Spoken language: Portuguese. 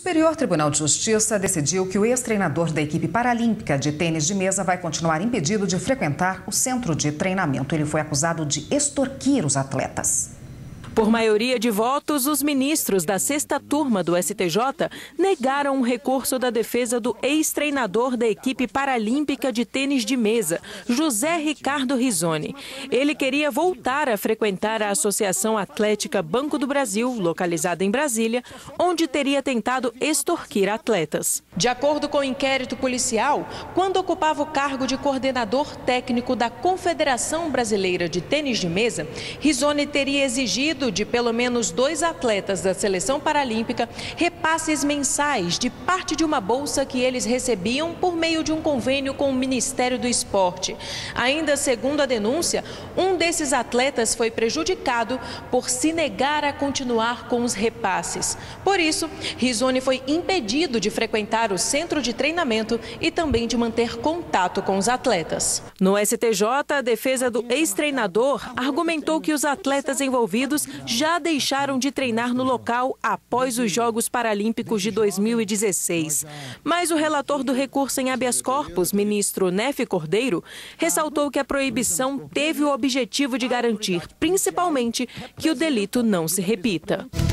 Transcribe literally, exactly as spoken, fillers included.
Superior Tribunal de Justiça decidiu que o ex-treinador da equipe paralímpica de tênis de mesa vai continuar impedido de frequentar o centro de treinamento. Ele foi acusado de extorquir os atletas. Por maioria de votos, os ministros da sexta turma do S T J negaram um recurso da defesa do ex-treinador da equipe paralímpica de tênis de mesa, José Ricardo Rizzoni. Ele queria voltar a frequentar a Associação Atlética Banco do Brasil, localizada em Brasília, onde teria tentado extorquir atletas. De acordo com o inquérito policial, quando ocupava o cargo de coordenador técnico da Confederação Brasileira de Tênis de Mesa, Rizzoni teria exigido de pelo menos dois atletas da seleção paralímpica repasses mensais de parte de uma bolsa que eles recebiam por meio de um convênio com o Ministério do Esporte. Ainda segundo a denúncia, um desses atletas foi prejudicado por se negar a continuar com os repasses. Por isso, Rizzoni foi impedido de frequentar o centro de treinamento e também de manter contato com os atletas. No S T J, a defesa do ex-treinador argumentou que os atletas envolvidos já deixaram de treinar no local após os Jogos Paralímpicos de dois mil e dezesseis. Mas o relator do recurso em habeas corpus, ministro Nefe Cordeiro, ressaltou que a proibição teve o objetivo de garantir, principalmente, que o delito não se repita.